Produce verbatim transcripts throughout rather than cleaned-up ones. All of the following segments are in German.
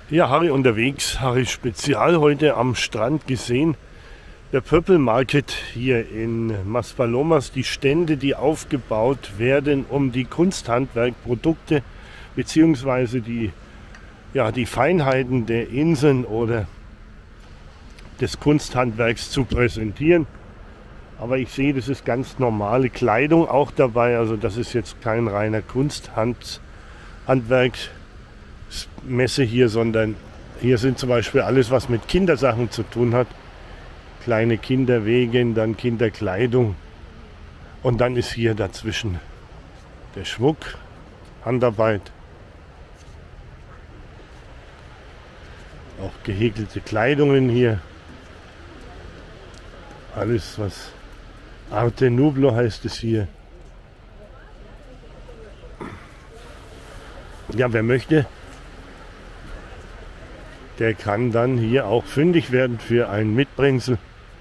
Ja, Harry unterwegs, Harry Spezial, heute am Strand gesehen. Der Purple Market hier in Maspalomas, die Stände, die aufgebaut werden, um die Kunsthandwerkprodukte bzw. die, ja, die Feinheiten der Inseln oder des Kunsthandwerks zu präsentieren. Aber ich sehe, das ist ganz normale Kleidung auch dabei, also das ist jetzt kein reiner Kunsthandwerk. Messe hier, sondern hier sind zum Beispiel alles, was mit Kindersachen zu tun hat. Kleine Kinderwegen, dann Kinderkleidung. Und dann ist hier dazwischen der Schmuck, Handarbeit. Auch gehäkelte Kleidungen hier. Alles, was Arte Nublo heißt es hier. Ja, wer möchte, der kann dann hier auch fündig werden für ein Mitbringsel.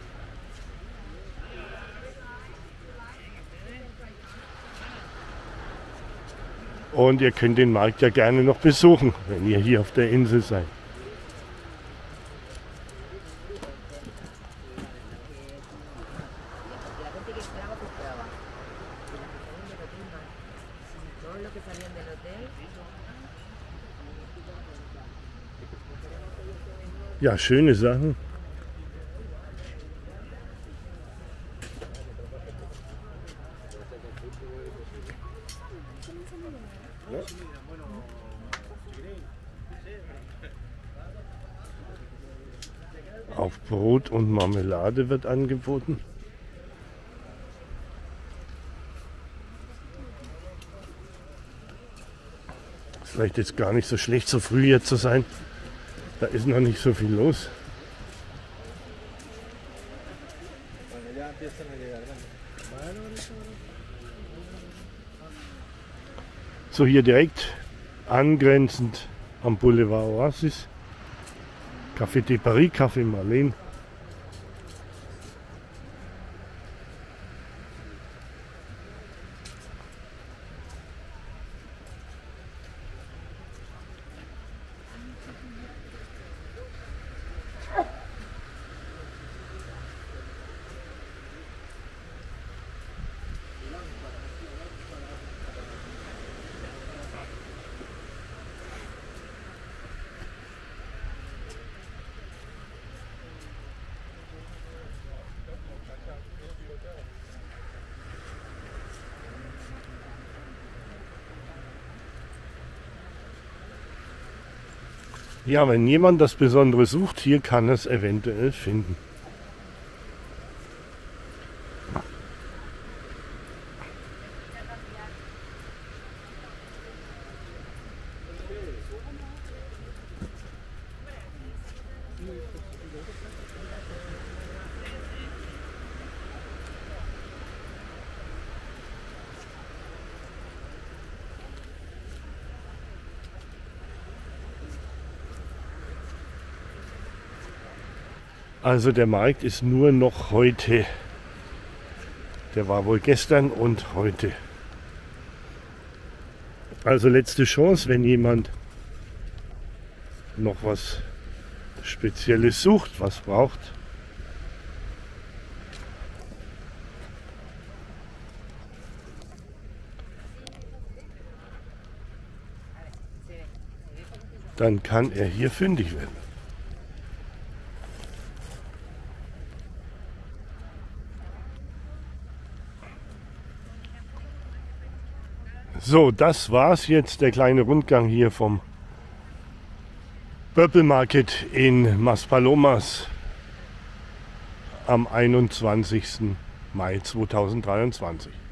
Und ihr könnt den Markt ja gerne noch besuchen, wenn ihr hier auf der Insel seid. Ja, schöne Sachen. Auch Brot und Marmelade wird angeboten. Ist vielleicht jetzt gar nicht so schlecht, so früh hier zu sein. Da ist noch nicht so viel los. So, hier direkt angrenzend am Boulevard Oasis. Café de Paris, Café Marlene. Ja, wenn jemand das Besondere sucht, hier kann er es eventuell finden. Also der Markt ist nur noch heute. Der war wohl gestern und heute. Also letzte Chance, wenn jemand noch was Spezielles sucht, was braucht. Dann kann er hier fündig werden. So, das war's jetzt, der kleine Rundgang hier vom Purple Market in Maspalomas am einundzwanzigsten Mai zweitausenddreiundzwanzig.